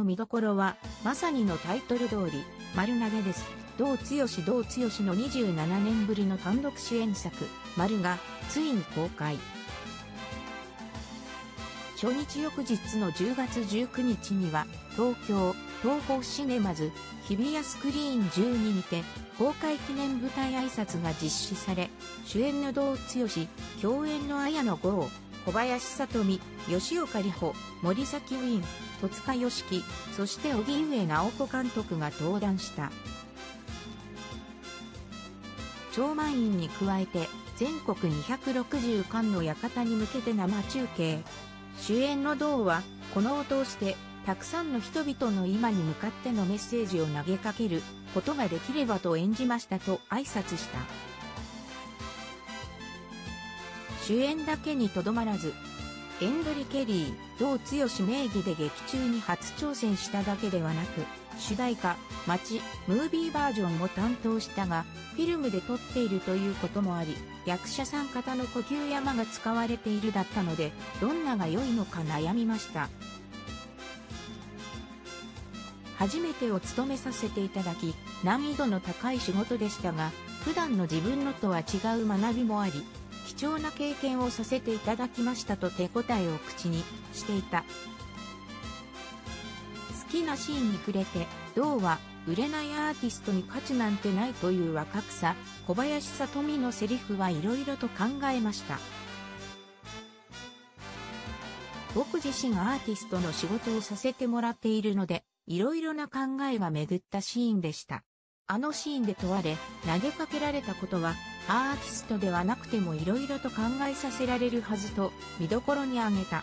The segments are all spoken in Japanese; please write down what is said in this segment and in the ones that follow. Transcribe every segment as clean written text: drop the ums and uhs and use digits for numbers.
見どころは、まさにのタイトル通り、丸投げです。同剛の27年ぶりの単独主演作、丸が、ついに公開。初日翌日の10月19日には、東京、東宝シネマズ、日比谷スクリーン12にて、公開記念舞台挨拶が実施され、主演の同剛、共演の綾野剛、小林聡美、吉岡里帆、森崎ウィン、戸塚良樹、そして荻上直子監督が登壇した。超満員に加えて、全国260館の館に向けて生中継。主演の同は、このを通して、たくさんの人々の今に向かってのメッセージを投げかけることができればと演じましたと挨拶した。主演だけにとどまらず、エンドリ・ケリー、同剛名義で劇中に初挑戦しただけではなく、主題歌、街、ムービーバージョンも担当したが、フィルムで撮っているということもあり、役者さん方の呼吸山が使われているだったので、どんなが良いのか悩みました。初めてを務めさせていただき、難易度の高い仕事でしたが、普段の自分のとは違う学びもあり、貴重な経験をさせていただきましたと手応えを口にしていた。好きなシーンに触れて、同は売れないアーティストに価値なんてないという若草、小林聡美のセリフはいろいろと考えました。僕自身アーティストの仕事をさせてもらっているので、いろいろな考えが巡ったシーンでした。あのシーンで問われ、投げかけられたことは、アーティストではなくてもいろいろと考えさせられるはずと、見どころに挙げた。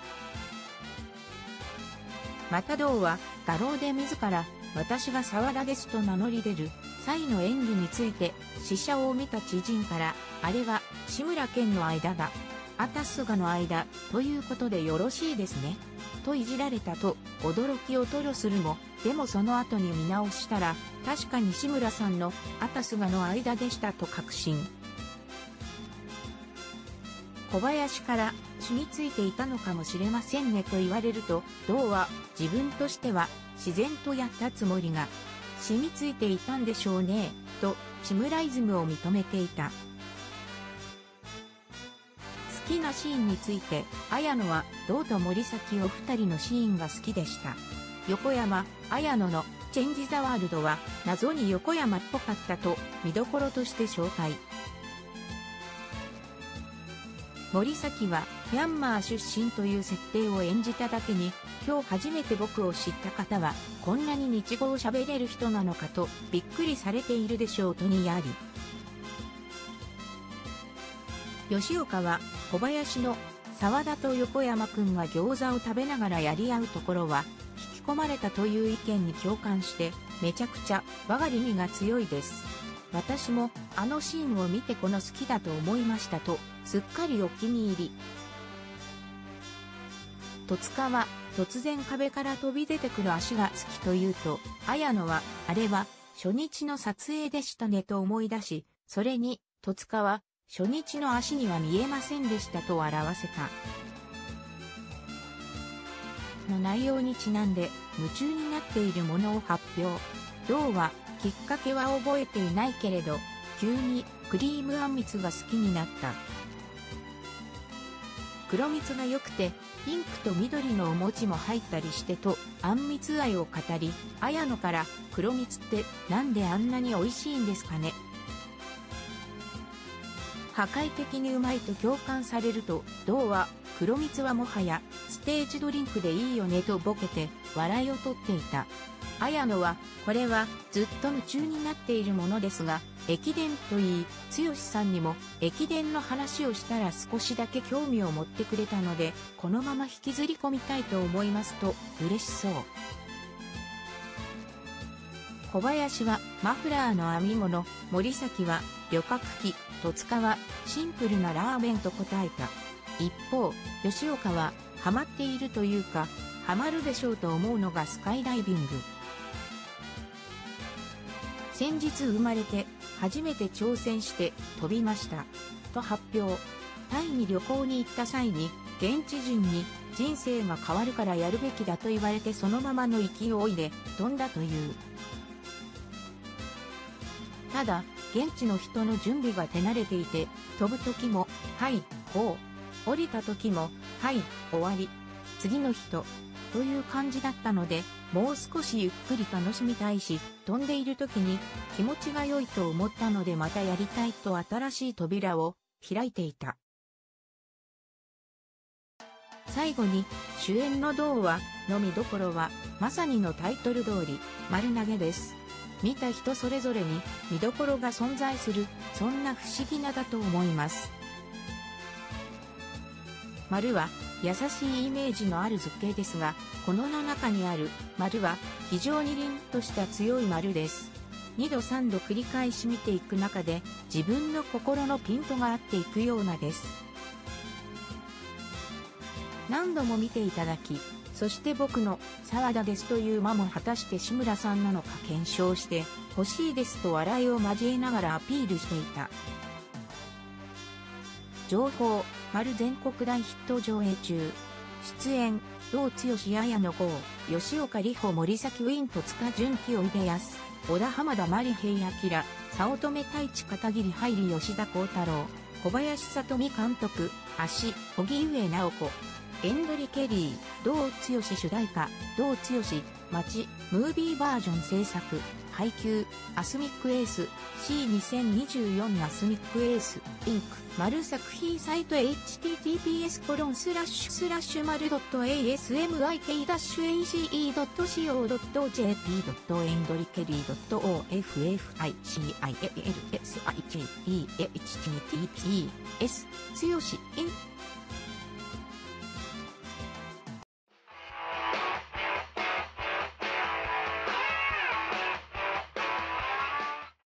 また同は、画廊で自ら、私が沢田ですと名乗り出る、際の演技について、試写を見た知人から、あれは、志村けんの間だ。あたすがの間、ということでよろしいですね。といじられたと、驚きを吐露するも、でもその後に見直したら、確かに志村さんの、あたすがの間でしたと確信。小林から、染みついていたのかもしれませんねと言われると、同は、自分としては、自然とやったつもりが、染みついていたんでしょうね、と、志村イズムを認めていた。好きなシーンについて、綾野は、同と森崎お二人のシーンが好きでした。横山、綾野の、チェンジ・ザ・ワールドは、謎に横山っぽかったと、見どころとして紹介。森崎は、ミャンマー出身という設定を演じただけに、今日初めて僕を知った方は、こんなに日語を喋れる人なのかと、びっくりされているでしょうとにやり。吉岡は、小林の沢田と横山くんが餃子を食べながらやり合うところは、引き込まれたという意見に共感して、めちゃくちゃ、我がりみが強いです。私も、あのシーンを見てこの好きだと思いましたと、すっかりお気に入り。戸塚は、突然壁から飛び出てくる足が好きと言うと、綾野は、あれは、初日の撮影でしたねと思い出し、それに、戸塚は、初日の足には見えませんでしたと表せた。の内容にちなんで、夢中になっているものを発表。同は、きっかけは覚えていないけれど、急にクリームあんみつが好きになった。黒蜜が良くて、ピンクと緑のお餅も入ったりしてと、あんみつ愛を語り、綾野から、黒蜜ってなんであんなに美味しいんですかね。破壊的にうまいと共感されると、同は、黒蜜はもはや、ステージドリンクでいいよねとボケて、笑いを取っていた。綾野は、これは、ずっと夢中になっているものですが、駅伝といい、剛さんにも、駅伝の話をしたら少しだけ興味を持ってくれたので、このまま引きずり込みたいと思いますと、嬉しそう。小林は、マフラーの編み物、森崎は、旅客機、戸塚は、シンプルなラーメンと答えた。一方、吉岡は、ハマっているというか、ハマるでしょうと思うのがスカイダイビング。先日生まれて、初めて挑戦して飛びました。と発表。タイに旅行に行った際に、現地人に、 人生が変わるからやるべきだと言われてそのままの勢いで飛んだという。ただ、現地の人の準備が手慣れていて、飛ぶ時も、はい、ほう。降りた時も、はい、終わり。次の人。という感じだったので、もう少しゆっくり楽しみたいし、飛んでいる時に気持ちが良いと思ったのでまたやりたいと新しい扉を開いていた。最後に、主演の童話の見どころは、まさにのタイトル通り、丸投げです。見た人それぞれに見どころが存在する、そんな不思議なだと思います。丸は優しいイメージのある図形ですが、この中にある丸は非常に凛とした強い丸です。2度3度繰り返し見ていく中で自分の心のピントが合っていくようなです。何度も見ていただき、そして僕の沢田ですという間も果たして志村さんなのか検証して欲しいですと笑いを交えながらアピールしていた。情報、丸全国大ヒット上映中。出演、童剛、綾野剛、吉岡里帆、森崎ウィン、戸塚純喜、おいでやす、小田浜田真理、平明、早乙女太一、片桐はいり、吉田鋼太郎、小林聡美監督、芦、荻上直子、エンドリ・ケリー、童剛主題歌、童剛、街、ムービーバージョン制作、配給、アスミックエース、C2024 アスミックエース、インク、丸作品サイト https://maru.asmik-co.jp.endorikery.officialsichiehttps つよしイン